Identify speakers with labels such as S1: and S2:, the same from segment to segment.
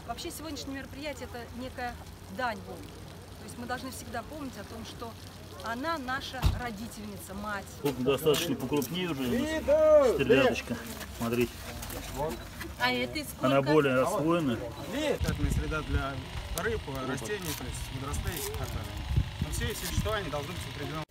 S1: Вообще сегодняшнее мероприятие – это некая дань Волге. То есть мы должны всегда помнить о том, что она наша родительница, мать.
S2: Тут достаточно покрупнее уже, стерлядочка. Смотрите.
S1: А это сколько?
S2: Она более освоена.
S3: Питательная среда для рыб, растений, то есть водоростей и так далее. Но все эти вещества они должны быть определенным.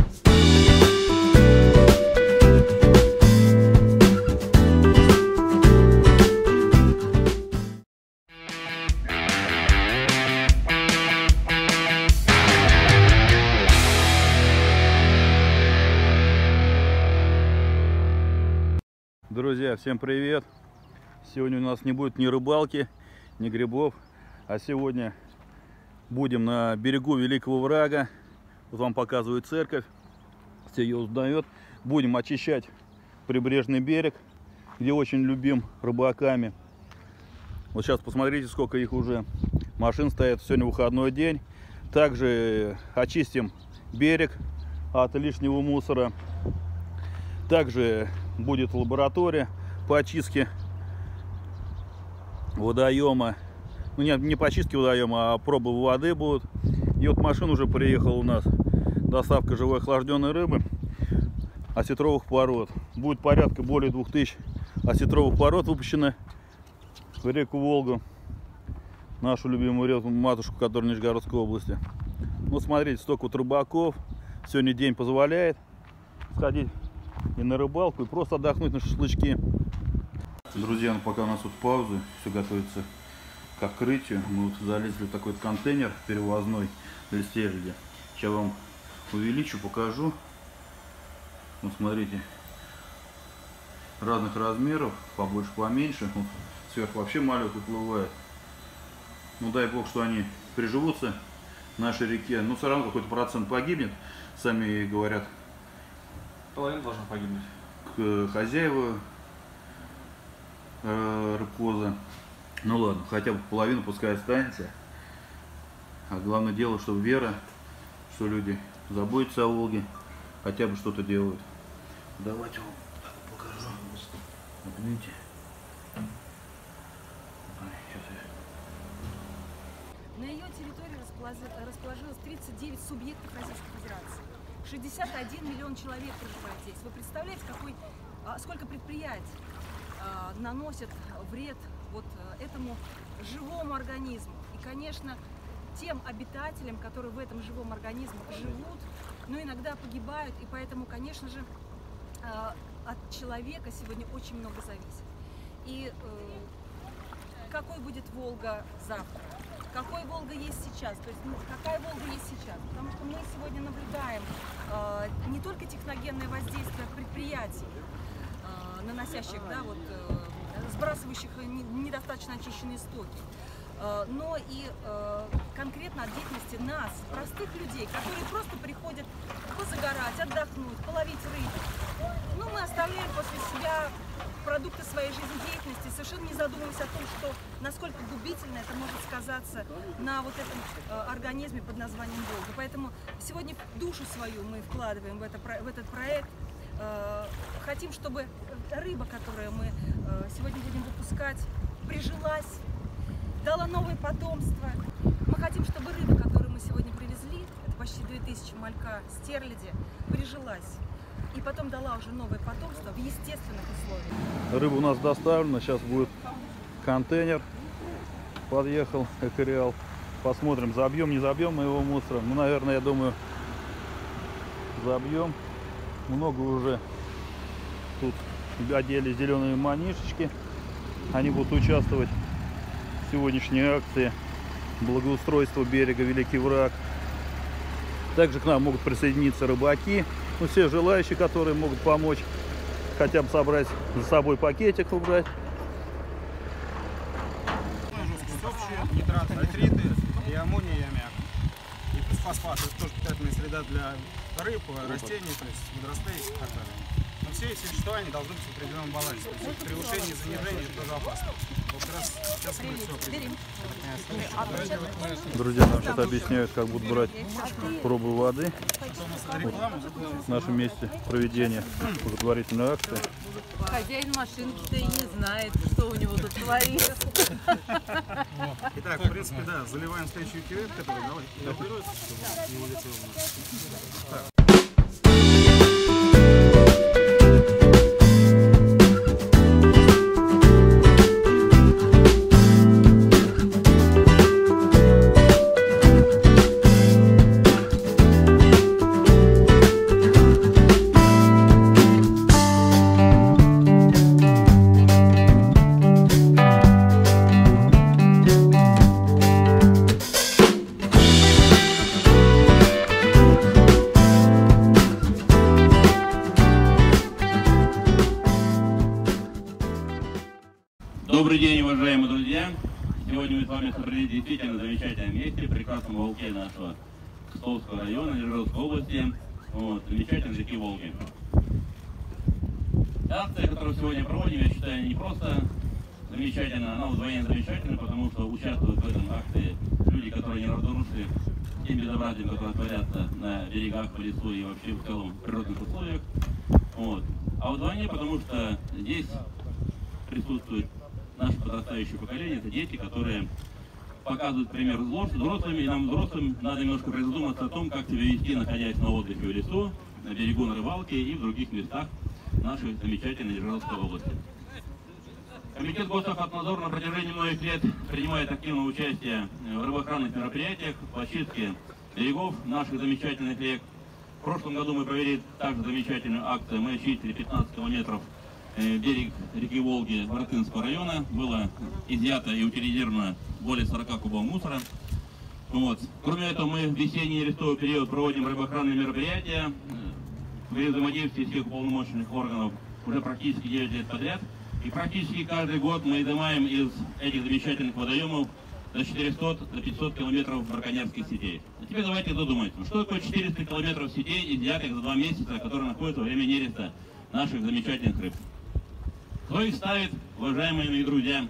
S2: Друзья, всем привет! Сегодня у нас не будет ни рыбалки, ни грибов, а сегодня будем на берегу Великого Врага. Вот вам показываю церковь, все ее узнают. Будем очищать прибрежный берег, где очень любим рыбаками. Вот сейчас посмотрите, сколько их уже машин стоит. Сегодня выходной день. Также очистим берег от лишнего мусора. Также будет лаборатория по очистке водоема. Ну, не по очистке водоема, а пробы воды будут. И вот машина уже приехала у нас. Доставка живой охлажденной рыбы осетровых пород. Будет порядка более 2000 осетровых пород выпущено в реку Волгу. Нашу любимую матушку, которая в Нижегородской области. Ну, смотрите, столько вот рыбаков. Сегодня день позволяет сходить и на рыбалку, и просто отдохнуть на шашлычки. Друзья, ну пока у нас тут паузы, все готовится к открытию. Мы вот залезли в такой контейнер перевозной для стерляди. Сейчас вам увеличу, покажу. Вот смотрите, разных размеров, побольше, поменьше. Вот сверху вообще малек уплывает. Ну дай бог, что они приживутся в нашей реке. Но все равно какой-то процент погибнет, сами говорят.
S3: Половина должна погибнуть.
S2: Хозяева рыбхоза. Ну ладно, хотя бы половину пускай останется. А главное дело, что вера, что люди заботятся о Волге, хотя бы что-то делают. Давайте вам покажу. Вот видите.
S1: На ее территории расположилось 39 субъектов Российской Федерации. 61 миллион человек проживает здесь. Вы представляете, сколько предприятий наносят вред вот этому живому организму. И, конечно, тем обитателям, которые в этом живом организме живут, но иногда погибают. И поэтому, конечно же, от человека сегодня очень много зависит. И какой будет Волга завтра? Какой Волга есть сейчас? То есть, какая Волга есть сейчас? Потому что мы сегодня наблюдаем не только техногенное воздействие предприятий, наносящих, да, вот, сбрасывающих недостаточно очищенные стоки, но и конкретно от деятельности нас, простых людей, которые просто приходят позагорать, отдохнуть, половить рыбу. Ну, мы оставляем после себя продукты своей жизнедеятельности, совершенно не задумываясь о том, что насколько губительно это может сказаться на вот этом организме под названием Волга. Поэтому сегодня душу свою мы вкладываем в этот проект. Хотим, чтобы рыба, которую мы сегодня будем выпускать, прижилась, дала новое потомство. Мы хотим, чтобы рыба, которую мы сегодня привезли, это почти 2000 малька стерляди, прижилась. И потом дала уже новое потомство в естественных условиях.
S2: Рыба у нас доставлена, сейчас будет контейнер. Подъехал Экореал. Посмотрим, забьем, не забьем мы его мусором. Ну, наверное, я думаю, забьем. Много уже тут одели зеленые манишечки. Они будут участвовать в сегодняшней акции благоустройства берега Великий Враг. Также к нам могут присоединиться рыбаки. Ну, все желающие, которые могут помочь, хотя бы собрать за собой пакетик, убрать.
S3: Жесткость общая, нитраты, нитриты и аммоний и аммиак. И плюс фосфат. Это тоже питательная среда для рыб, растений, то есть водоростей и так далее. Но все эти вещества они должны быть в определенном балансе. То есть превышение и занижение это тоже опасно. Вот как раз сейчас мы все определим.
S2: Друзья, нам сейчас объясняют, как будут брать пробы воды. Вот в нашем месте проведения благотворительной акции.
S4: Хозяин машинки-то и не знает, что у него тут творится.
S3: принципе, да, заливаем следующий кювет, который эвакуируется, чтобы не улетел у нас.
S4: Добрый день, уважаемые друзья! Сегодня мы с вами собрались в действительно замечательном месте, в прекрасном уголке нашего Кстовского района, Нижегородской области, замечательной реки Волги. Акция, которую сегодня проводим, я считаю, не просто замечательная, она вдвойне замечательная, потому что участвуют в этом акции люди, которые не равнодушны тем безобразием, которые творятся на берегах, по лесу и вообще в целом в природных условиях. А вдвойне, потому что здесь присутствует наше подрастающее поколение, это дети, которые показывают пример взрослым, и нам, взрослым, надо немножко призадуматься о том, как себя вести, находясь на отдыхе в лесу, на берегу, на рыбалке и в других местах нашей замечательной Нижегородской области. Комитет Госохотнадзора на протяжении многих лет принимает активное участие в рыбоохранных мероприятиях по очистке берегов наших замечательных рек. В прошлом году мы провели также замечательную акцию, мы очистили 15 километров берег реки Волги Воротынского района, было изъято и утилизировано более 40 кубов мусора. Кроме этого, мы в весенний и листовый период проводим рыбоохранные мероприятия при взаимодействии всех уполномоченных органов уже практически 9 лет подряд. И практически каждый год мы изымаем из этих замечательных водоемов до 400 до 500 километров браконьерских сетей. А теперь давайте задумайтесь, что такое 400 километров сетей, изъятых за 2 месяца, которые находятся во время нереста наших замечательных рыб. Кто их ставит, уважаемые мои друзья?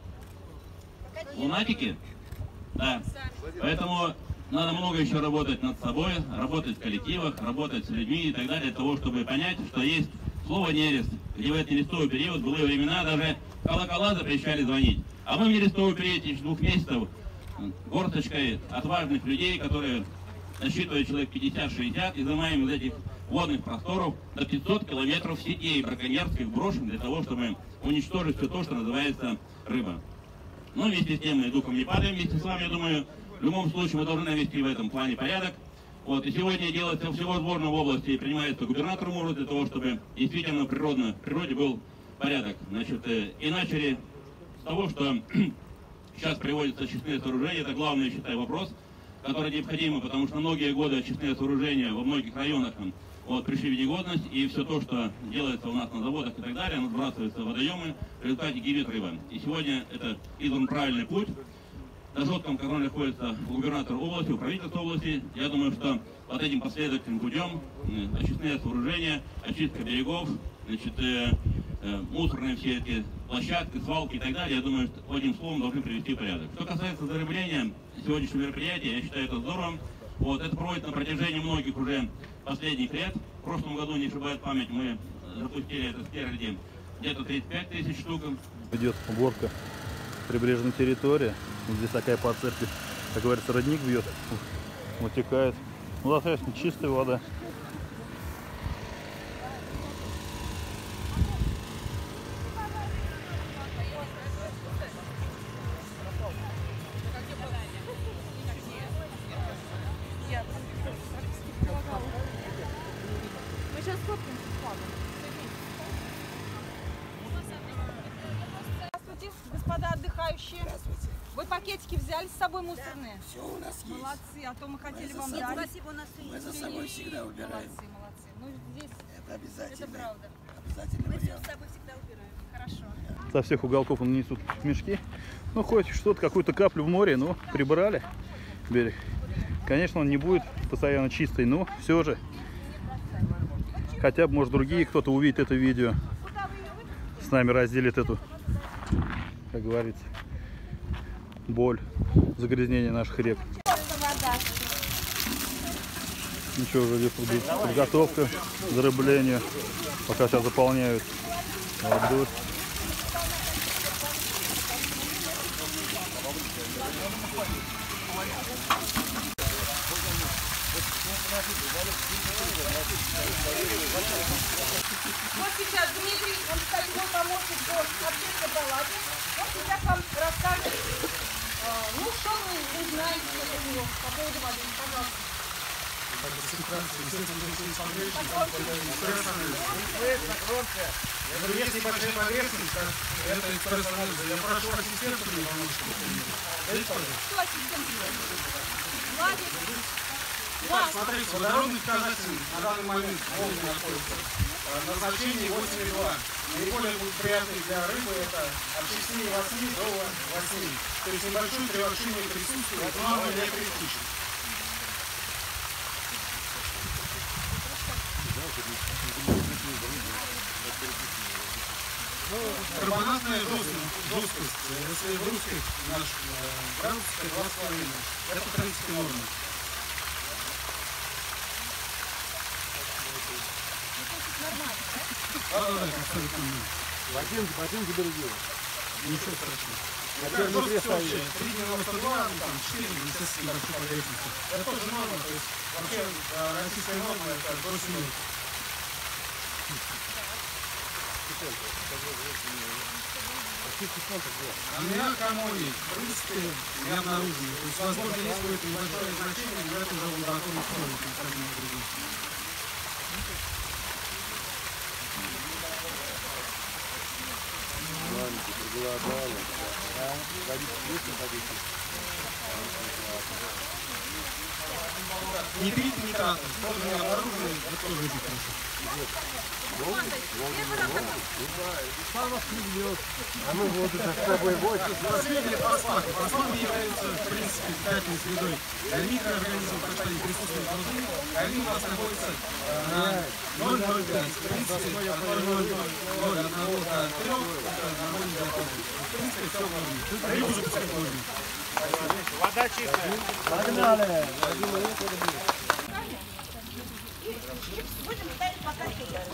S4: Лунатики? Да. Поэтому надо много еще работать над собой, работать в коллективах, работать с людьми и так далее, для того, чтобы понять, что есть слово нерест, где в этот нерестовый период в былые времена даже колокола запрещали звонить. А мы в нерестовый период этих 2 месяцев горсточкой отважных людей, которые насчитывают человек 50-60, изымаем из этих водных просторов до 500 километров сетей браконьерских брошен для того, чтобы уничтожить все то, что называется рыба. Но вместе с тем мы духом не падаем, вместе с вами, я думаю, в любом случае мы должны навести в этом плане порядок. И сегодня делается всевозможно в области и принимается губернатором уже для того, чтобы действительно в природе был порядок. И начали с того, что сейчас приводятся очистные сооружения, это главный, я считаю, вопрос, который необходим, потому что многие годы очистные сооружения во многих районах пришли в негодность, и все то, что делается у нас на заводах и так далее, оно сбрасывается в водоемы, в результате гибнет рыба. И сегодня это избран правильный путь. Дождком, который находится у губернатора области, у правительства области, я думаю, что вот этим последовательным путем очистные сооружения, очистка берегов, мусорные все эти площадки, свалки и так далее, я думаю, что одним словом должны привести в порядок. Что касается зарыбления сегодняшнего мероприятия, я считаю это здорово. Это проводится на протяжении многих уже последних лет. В прошлом году, не ошибает память, мы запустили это спереди где-то 35 тысяч штук.
S2: Идет уборка прибрежной территории. Здесь такая подцепка, как говорится, родник бьет, утекает. Достаточно чистая вода.
S1: Мы сейчас скопим. Здравствуйте, господа отдыхающие.
S5: Здравствуйте.
S1: Вы пакетики взяли с собой мусорные?
S5: Все у нас есть.
S1: Молодцы, а то мы хотели вам
S5: собой.
S1: дать.
S6: Спасибо, у нас
S5: Мы за собой всегда убираем.
S1: Молодцы. Ну, здесь
S5: Это обязательно.
S1: это правда.
S5: Обязательно
S6: Мы все
S5: вариант.
S6: с собой всегда убираем.
S1: Хорошо.
S2: Со всех уголков нанесут мешки. Ну, хоть что-то, какую-то каплю в море, но прибрали берег. Конечно, он не будет постоянно чистый, но все же. Хотя бы, может, другие кто-то увидит это видео, с нами разделит эту, как говорится, боль загрязнения наших рек. Ничего, уже здесь подготовка к зарыблению, пока сейчас заполняют водой.
S1: Вот сейчас Дмитрий, он, кстати, мой помощник по общественной палате. Он сейчас вам расскажет, ну, что вы знаете от него по поводу воды. Пожалуйста.
S3: Есть небольшая поверхность, это экспресс-анализ. Я прошу ассистента мне помочь.
S1: Что ассистент делает? Владик.
S3: Итак, смотрите, водородный показатель на данный момент в Волге находится на значении 8,2. Наиболее благоприятный для рыбы это от 6,8 до 8. То есть небольшое превышение присутствует, но оно не критично. Карбонатная жесткость, если в русских наш градуске 2,5, это в принципе норма.
S6: Ботинки дорогие.
S3: Ничего страшного. Жесткость общая, 3,92, там 4, естественно, большой поверхности. Это тоже норма, то есть вообще российская норма это до 7. Аммиак, аммоний, в принципе, не обнаружены. То есть, возможно, есть какое-то небольшое значение, но это уже в лабораторных условиях, как мы другие. Нитрит, нитраты, тоже не обнаружены, это тоже очень хорошо.
S6: А мы вот это с тобой больше.
S3: Последние фосфаты. Фосфаты являются, в принципе, питательной средой для микроорганизмов, потому что они присутствуют в воде. Они у нас находятся на 0,05. В принципе, от 0,01 до 3 это нормальный закон. В принципе, все в норме. Рыбу запускать можно.
S6: Вода чистая. Погнали.
S1: Будем ставить пока сейчас.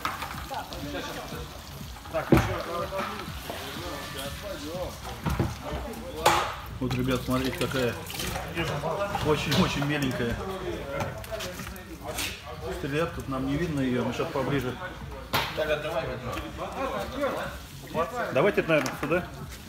S2: Вот, ребят, смотрите, какая очень меленькая. Стрелят, тут нам не видно ее, мы сейчас поближе. Давайте, наверное, сюда.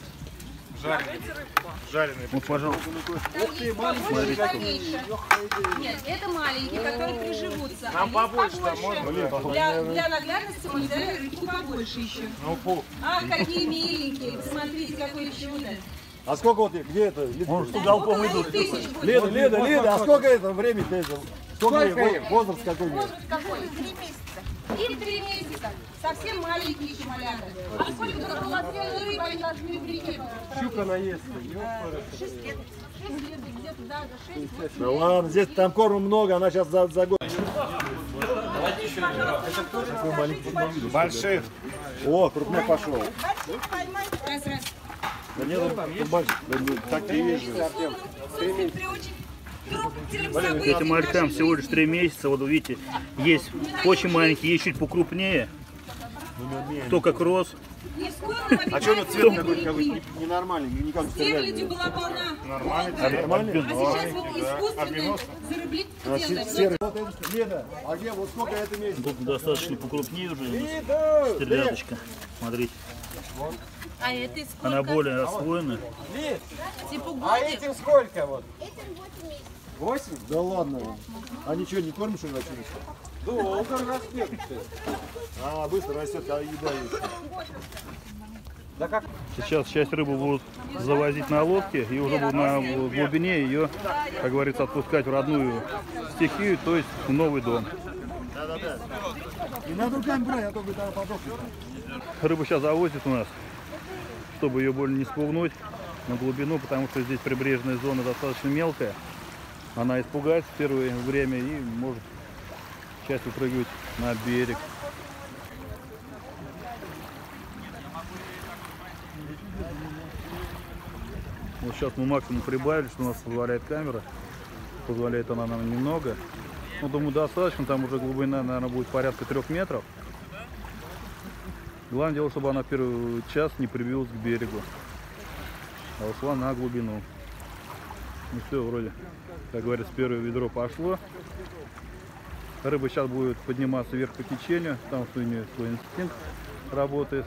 S2: Жареный. Вот, пожалуйста.
S1: Ух ты, маленький, поменьше. Нет, это маленькие, которые приживутся. Нам побольше, можно? Для наглядности мы взяли рыбку побольше еще. Ах, какие миленькие. Посмотрите, какое чудо.
S6: А сколько вот их? Где это?
S2: Может, туда упом идут.
S6: Леда, а сколько это времени-то это? Сколько их? Возраст какой-нибудь?
S1: Возраст какой? 3 месяца. Им 3 месяца. Совсем маленькие еще малята. А сколько полноценной рыбы они должны в реке?
S6: Щука наестся.
S1: 6 лет. 6 лет, где-то, да, за 6.
S6: Да ладно, здесь там корма много, она сейчас за год. Больших. О, крупный пошел.
S1: Раз.
S6: Да нет, тут больших. Такие же.
S2: Этим малькам всего лишь 3 месяца. Вот видите, есть очень маленькие, есть чуть покрупнее. Кто как рос.
S6: А что у него цвет какой-то ненормальный, никак не
S1: Стерлядью была полна.
S6: нормальный?
S1: А сейчас вот искусственный зарыблитель.
S6: Серый. Вот это, Леда, а где, вот сколько это месяцев?
S2: Тут достаточно покрупнее уже. Стерлядочка. Смотрите.
S1: А это сколько?
S2: Она более освоена.
S1: Типа
S7: А
S1: годик?
S7: этим сколько вот? 8?
S6: Да ладно. А ничего не кормишь, что ли, вообще?
S7: Долго растет.
S6: А, быстро растет, а еда есть.
S7: Да как?
S2: Сейчас часть рыбы будут завозить на лодке и уже будут на глубине ее, как говорится, отпускать в родную стихию, то есть в новый дом.
S6: Да. Не надо руками брать, а то бы там подохнет.
S2: Рыбу сейчас завозят у нас, чтобы ее больше не спугнуть на глубину, потому что здесь прибрежная зона достаточно мелкая. Она испугается в первое время и может часть выпрыгивать на берег. Вот сейчас мы максимум прибавили, что у нас позволяет камера. Позволяет она нам немного. Ну, думаю, достаточно. Там уже глубина, наверное, будет порядка 3 метров. Главное дело, чтобы она в первый час не прибилась к берегу, а ушла на глубину. Ну все, вроде, как говорится, первое ведро пошло. Рыба сейчас будет подниматься вверх по течению, потому что у нее свой инстинкт работает.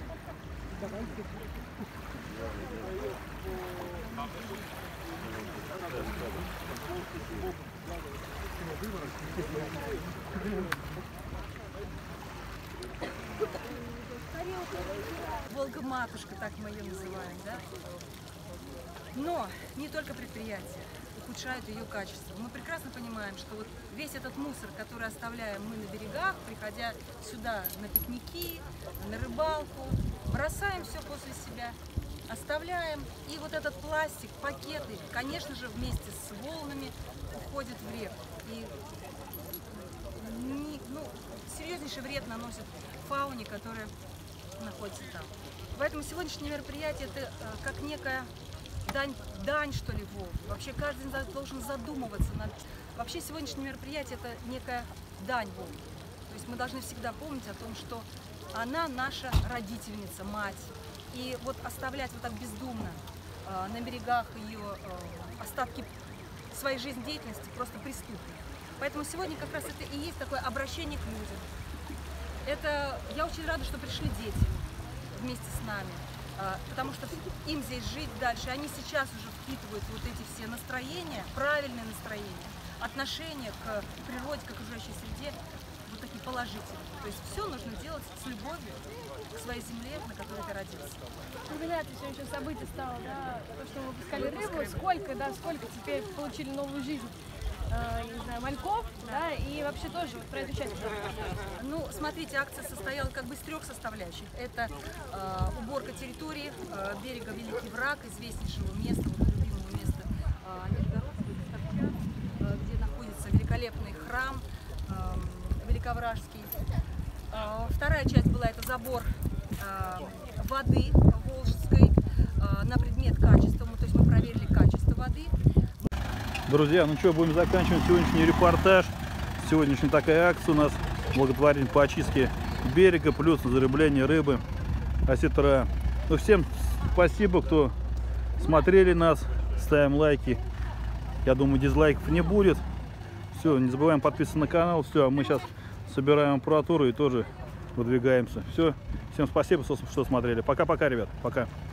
S1: Волга-матушка, так мы ее называем, да? Но не только предприятия ухудшают ее качество. Мы прекрасно понимаем, что вот весь этот мусор, который оставляем мы на берегах, приходя сюда на пикники, на рыбалку, бросаем все после себя, оставляем. И вот этот пластик, пакеты, конечно же, вместе с волнами уходит в реку. И серьезнейший вред наносит фауне, которая находится там. Поэтому сегодняшнее мероприятие – это как некая дань, что ли, Волге. Вообще каждый должен задумываться над... Вообще сегодняшнее мероприятие – это некая дань Волге. То есть мы должны всегда помнить о том, что она наша родительница, мать. И вот оставлять вот так бездумно на берегах ее остатки своей жизнедеятельности просто преступно. Поэтому сегодня как раз это и есть такое обращение к людям. Я очень рада, что пришли дети вместе с нами, потому что им здесь жить дальше. Они сейчас уже впитывают вот эти все настроения, правильные настроения, отношения к природе, к окружающей среде, вот такие положительные. То есть все нужно делать с любовью к своей земле, на которой ты родился.
S8: Знаменательное сегодня событие стало, да, то, что мы выпускали рыбу, сколько теперь получили новую жизнь. Не знаю, мальков, да, и вообще тоже вот про эту часть.
S1: Ну, смотрите, акция состояла как бы из 3 составляющих. Это уборка территории берега Великий Враг, известнейшего места, вот, любимого места Нижегородского, где находится великолепный храм Великовражский. Вторая часть была это забор воды волжской на предмет качества, то есть мы проверили качество воды.
S2: Друзья, ну что, будем заканчивать сегодняшний репортаж. Сегодняшняя такая акция у нас благотворительная по очистке берега, плюс зарыбление рыбы осетра. Ну, всем спасибо, кто смотрели нас, ставим лайки. Я думаю, дизлайков не будет. Все, не забываем подписываться на канал. Все, а мы сейчас собираем аппаратуру и тоже выдвигаемся. Все, всем спасибо, что смотрели. Пока-пока, ребят, пока.